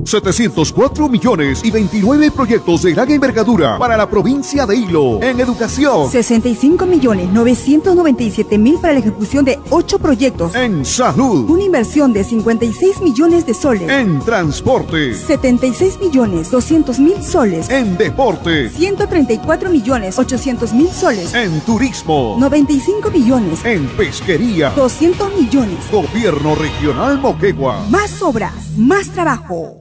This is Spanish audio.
704 millones y 29 proyectos de gran envergadura para la provincia de Hilo. En educación, 65.997.000 para la ejecución de 8 proyectos. En salud, una inversión de 56 millones de soles. En transporte, 76.200.000 soles. En deporte, 134.800.000 soles. En turismo, 95 millones. En pesquería, 200 millones. Gobierno Regional Moquegua. Más obras, más trabajo.